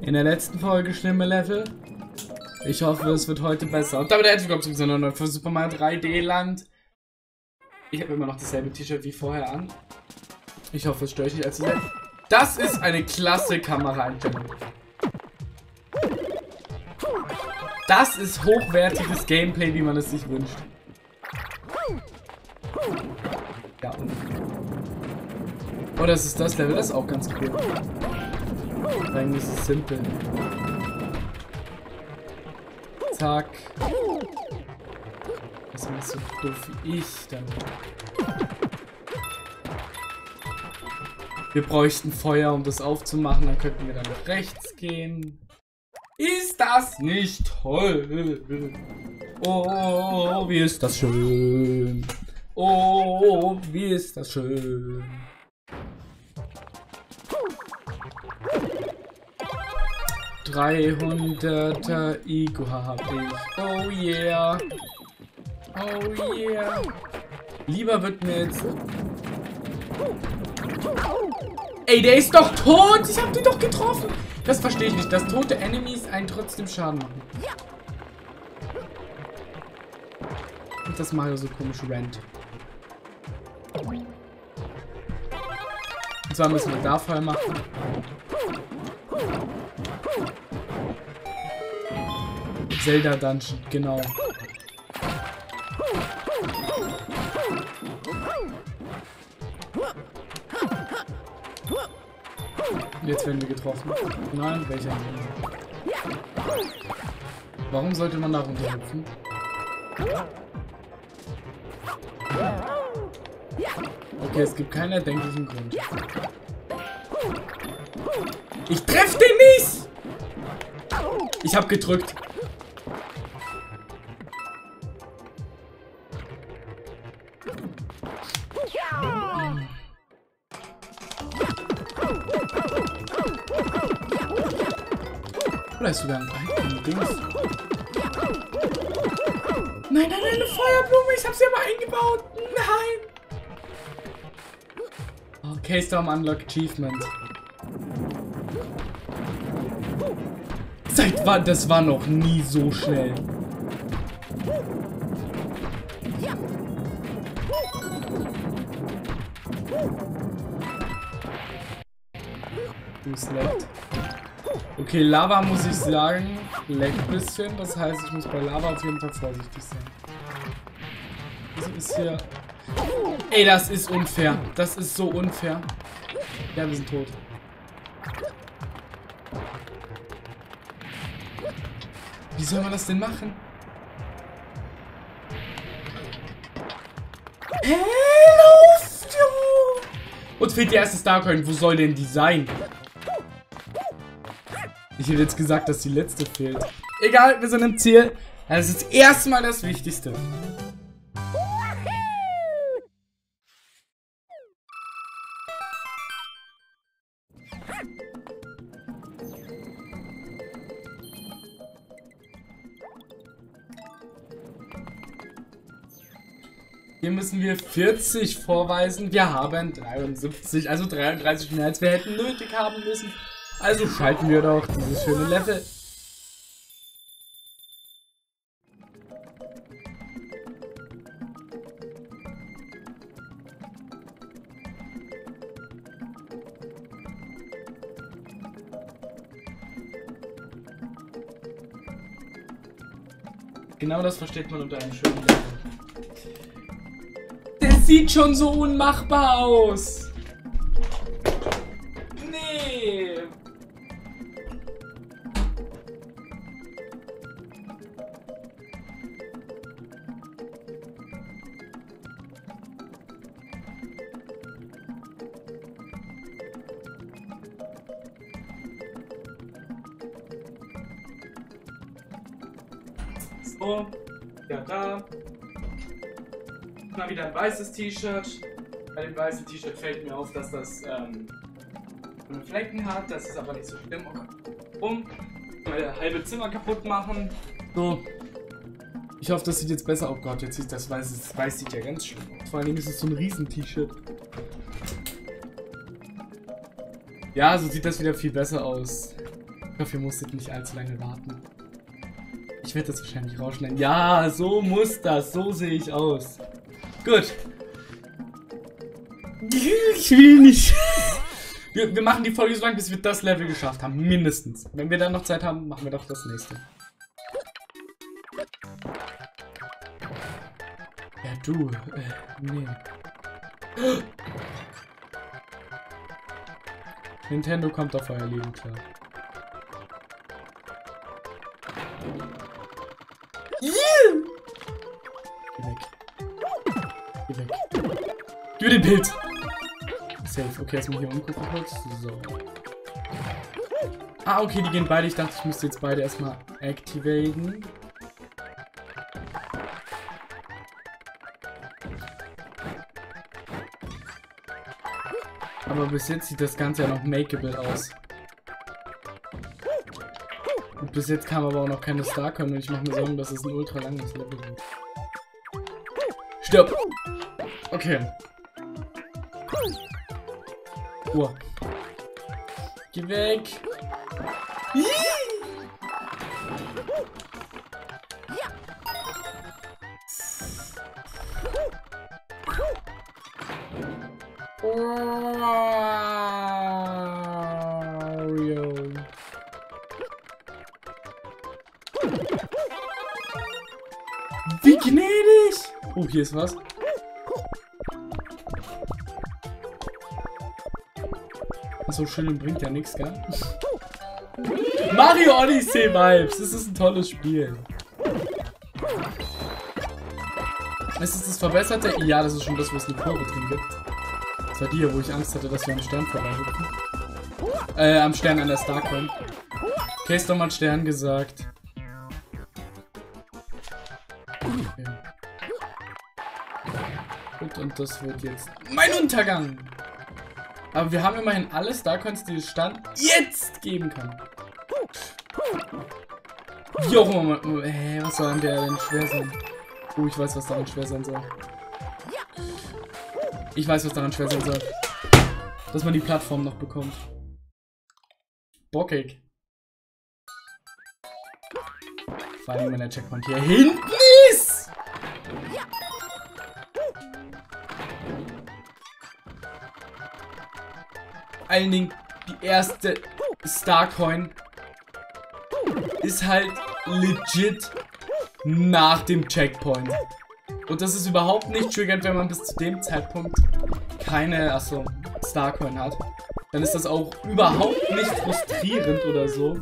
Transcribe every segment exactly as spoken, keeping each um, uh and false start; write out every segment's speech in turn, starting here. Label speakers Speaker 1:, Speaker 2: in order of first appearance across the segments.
Speaker 1: In der letzten Folge schlimme Level. Ich hoffe, es wird heute besser. Und damit herzlich willkommen zu einer neuen Folge Super Mario drei D Land. Ich habe immer noch dasselbe T-Shirt wie vorher an. Ich hoffe, es stört euch nicht allzu sehr. Das ist eine klasse Kameraeinstellung. Das ist hochwertiges Gameplay, wie man es sich wünscht. Ja. Oh, das ist das Level, das ist auch ganz cool. Eigentlich ist es simpel. Zack. Das ist nicht so doof wie ich dann. Wir bräuchten Feuer, um das aufzumachen. Dann könnten wir dann nach rechts gehen. Ist das nicht toll? Oh, wie ist das schön. Oh, wie ist das schön. dreihunderter I Q hab ich. Oh yeah. Oh yeah. Lieber wird mir jetzt... Ey, der ist doch tot! Ich hab den doch getroffen! Das verstehe ich nicht, dass tote Enemies einen trotzdem Schaden machen. Und das Mario so komisch rennt. Und zwar müssen wir da Feuer machen. Zelda Dungeon, genau. Jetzt werden wir getroffen. Nein, welcher? Warum sollte man da runterhüpfen? Okay, es gibt keinen erdenklichen Grund. Ich treffe den nicht! Ich habe gedrückt. Oder ist sogar ein ein Dings? Nein, nein, nein, eine Feuerblume. Ich habe sie aber eingebaut. Nein. Okay, Storm Unlock Achievement. Seit wann? Das war noch nie so schnell. Du leckt. Okay, Lava muss ich sagen, leckt ein bisschen. Das heißt, ich muss bei Lava auf jeden Fall vorsichtig sein. Das ist hier... Ey, das ist unfair. Das ist so unfair. Ja, wir sind tot. Wie soll man das denn machen? Hä, lauft, jo! Und fehlt die erste Starcoin. Wo soll denn die sein? Ich hätte jetzt gesagt, dass die letzte fehlt. Egal, wir sind im Ziel. Das ist erstmal das Wichtigste. Hier müssen wir vierzig vorweisen. Wir haben dreiundsiebzig, also dreiunddreißig mehr als wir hätten nötig haben müssen. Also schalten wir doch dieses schöne Level. Genau das versteht man unter einem schönen Level. Der sieht schon so unmachbar aus. Nee. So, ja da. Mal wieder ein weißes T-Shirt. Bei dem weißen T-Shirt fällt mir auf, dass das ähm, Flecken hat. Das ist aber nicht so schlimm. Okay. Um, mal halbe Zimmer kaputt machen. So. Ich hoffe, das sieht jetzt besser aus. Oh Gott, jetzt sieht das Weiß, das Weiß sieht ja ganz schlimm aus. Vor allem ist es so ein Riesen-T-Shirt. Ja, so sieht das wieder viel besser aus. hoffe, ihr musstet nicht allzu lange warten. Ich werde das wahrscheinlich rausschneiden. Ja, so muss das. So sehe ich aus. Gut. Ich will nicht. Wir, wir machen die Folge so lang, bis wir das Level geschafft haben. Mindestens. Wenn wir dann noch Zeit haben, machen wir doch das nächste. Ja, du. Äh, nee. Nintendo kommt auf euer Leben klar. Yeah! Geh weg. Geh weg. Gib mir den Pilz! Safe. Okay, erstmal hier umgucken kurz. So. Ah, okay, die gehen beide. Ich dachte, ich müsste jetzt beide erstmal activaten. Aber bis jetzt sieht das Ganze ja noch makeable aus. Und bis jetzt kam aber auch noch keine Starcoin und ich mache mir Sorgen, dass es ein ultra langes Level wird. Stirb! Okay. Uah. Geh weg! Wario. Wie gnädig! Oh, hier ist was. So schön bringt ja nichts, gell? Mario Odyssey Vibes! Das ist ein tolles Spiel. Ist es das verbesserte? Ja, das ist schon das, wo es eine Kurve drin gibt. Das war die hier, wo ich Angst hatte, dass wir am Stern vorbeihüpfen. Äh, am Stern an der Starcoin. Okay, ist doch mal Stern gesagt. Okay. Gut, und das wird jetzt mein Untergang! Aber wir haben immerhin alle Starcoins, die es Stand jetzt geben kann. Jo, hä, was soll an der denn schwer sein? Oh, ich weiß, was daran schwer sein soll. Ich weiß, was daran schwer sein soll. Dass man die Plattform noch bekommt. Bockig. Vor allem, wenn der Checkpoint hier hinten ist! Vor allen Dingen, die erste Starcoin ist halt legit nach dem Checkpoint. Und das ist überhaupt nicht triggernd, wenn man bis zu dem Zeitpunkt keine, achso, Starcoin hat. Dann ist das auch überhaupt nicht frustrierend oder so.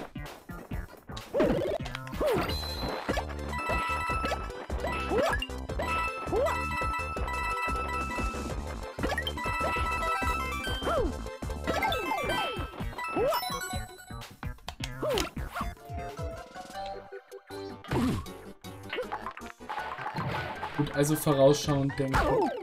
Speaker 1: Gut, also vorausschauend denken.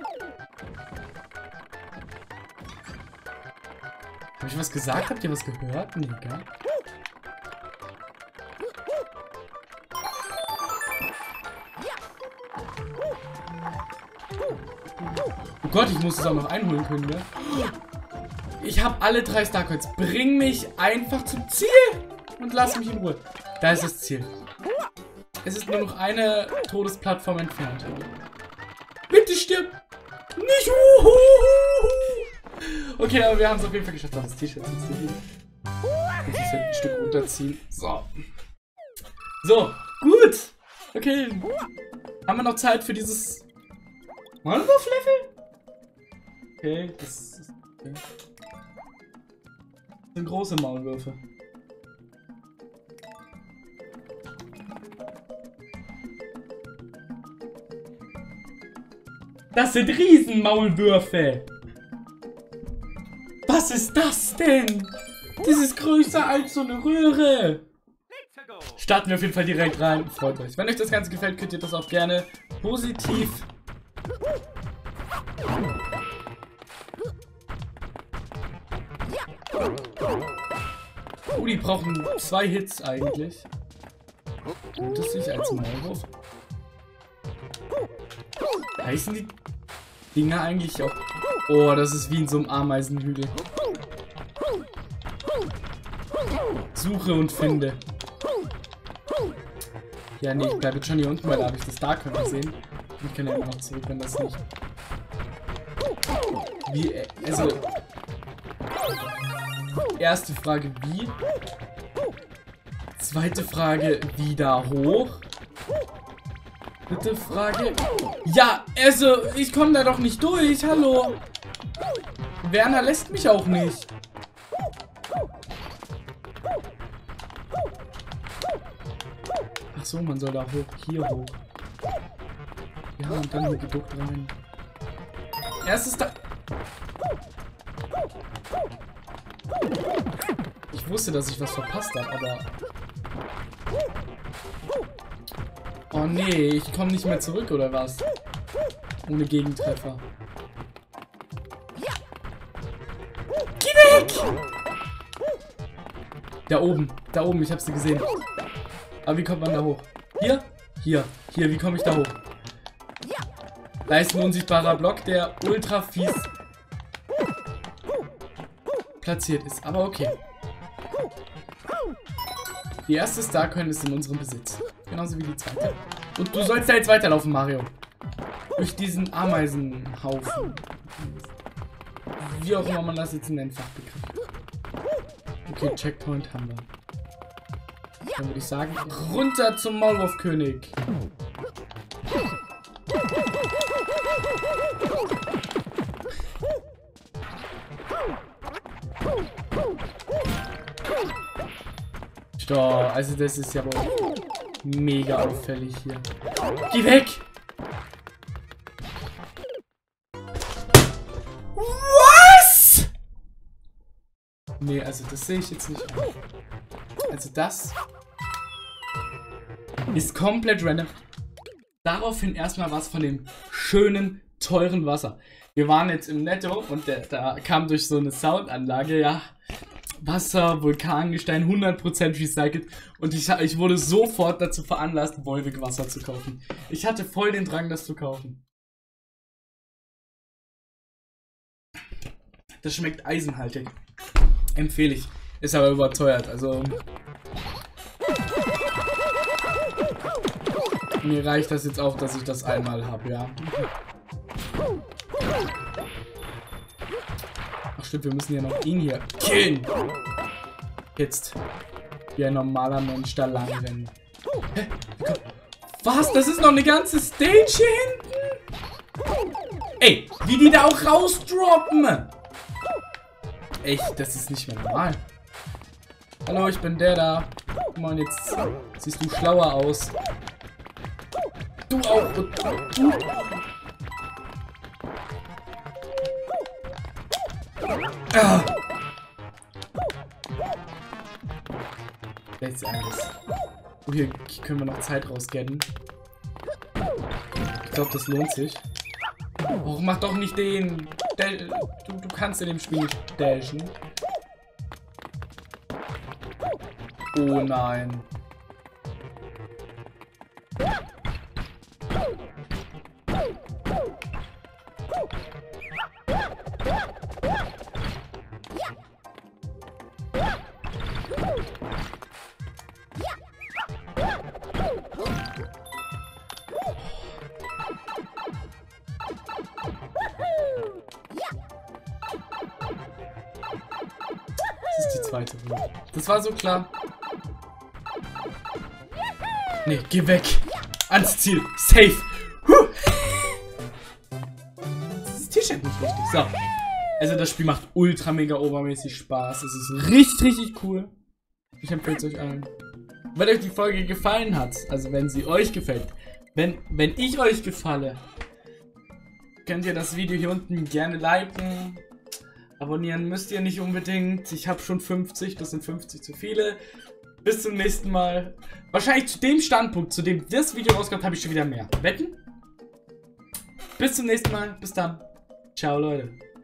Speaker 1: Habe ich was gesagt? Habt ihr was gehört? Nee, gell? Oh Gott, ich muss es auch noch einholen können, gell? Ich habe alle drei Starcoins. Bring mich einfach zum Ziel und lass mich in Ruhe. Da ist das Ziel. Es ist nur noch eine Todesplattform entfernt. Bitte stirb! Nicht! Okay, aber wir haben es auf jeden Fall geschafft. Das T-Shirt zu ziehen. Muss ich ein Stück runterziehen. So. So, gut. Okay. Haben wir noch Zeit für dieses Maulwurf-Level? Okay, das ist. Okay. Das sind große Maulwürfe. Das sind Riesenmaulwürfe. Was ist das denn? Das ist größer als so eine Röhre. Starten wir auf jeden Fall direkt rein. Freut euch. Wenn euch das Ganze gefällt, könnt ihr das auch gerne positiv. Oh, die brauchen zwei Hits eigentlich. Und das sich als Maulwurf. Heißen die Dinger eigentlich auch... Oh, das ist wie in so einem Ameisenhügel.
Speaker 2: suche und finde. Ja, nee, ich bleibe jetzt schon hier unten, weil da habe ich das Dark gesehen. Ich kann ja immer noch zurück, wenn das nicht. Wie, also. Erste Frage, wie? Zweite Frage, wie da hoch? Dritte Frage. Ja, also, ich komme da doch nicht durch. Hallo. Werner lässt mich auch nicht. Ach so, man soll da hoch. Hier hoch. Ja, und dann hier geduckt rein. Erstes da. Ich wusste, dass ich was verpasst habe, aber... Oh nee, ich komme nicht mehr zurück, oder was? Ohne Gegentreffer. Geh weg! Da oben, da oben, ich hab's dir gesehen. Aber wie kommt man da hoch? Hier? Hier, hier, wie komme ich da hoch? Da ist ein unsichtbarer Block, der ultra fies platziert ist, aber okay. Die erste Starcoin ist in unserem Besitz. Genauso wie die zweite. Und du sollst da jetzt weiterlaufen, Mario. Durch diesen Ameisenhaufen. Wie auch immer man das jetzt nennt, Fachbegriff. Okay, Checkpoint haben wir. Dann würde ich sagen, runter zum Maulwurfkönig. Doch, also das ist ja wohl mega auffällig hier. Geh weg! Was? Nee, also das sehe ich jetzt nicht. Also das ist komplett random. Daraufhin erstmal was von dem schönen, teuren Wasser. Wir waren jetzt im Netto und der, da kam durch so eine Soundanlage, ja, Wasser, Vulkangestein, hundert Prozent recycelt. Und ich, ich wurde sofort dazu veranlasst, Volvic Wasser zu kaufen. Ich hatte voll den Drang, das zu kaufen. Das schmeckt eisenhaltig. Empfehle ich. Ist aber überteuert, also... Mir reicht das jetzt auch, dass ich das einmal habe, ja. Ach stimmt, wir müssen ja noch ihn hier killen. Jetzt. Wie ein normaler Mensch da lang rennen. Hä? Was? Das ist noch eine ganze Stage hier hinten? Ey, wie die da auch rausdroppen. Echt, das ist nicht mehr normal. Hallo, ich bin der da. Guck mal, jetzt siehst du schlauer aus. Du auch. Und du. Ah. Jetzt alles. Oh, hier können wir noch Zeit rausgetten. Ich glaube, das lohnt sich. Oh, mach doch nicht den. Du, du kannst in dem Spiel nicht dashen. Oh nein. Das ist die zweite Runde. Das war so klar. Nee, geh weg. Ans Ziel. Safe. Huh. Das ist T-Shirt nicht richtig. So. Also das Spiel macht ultra mega obermäßig Spaß. Es ist richtig, richtig cool. Ich empfehle es euch allen. Wenn euch die Folge gefallen hat, also wenn sie euch gefällt, wenn, wenn ich euch gefalle, könnt ihr das Video hier unten gerne liken. Abonnieren müsst ihr nicht unbedingt. Ich habe schon fünfzig, das sind fünfzig zu viele. Bis zum nächsten Mal. Wahrscheinlich zu dem Standpunkt, zu dem das Video rauskommt, habe ich schon wieder mehr. Wetten? Bis zum nächsten Mal. Bis dann. Ciao, Leute.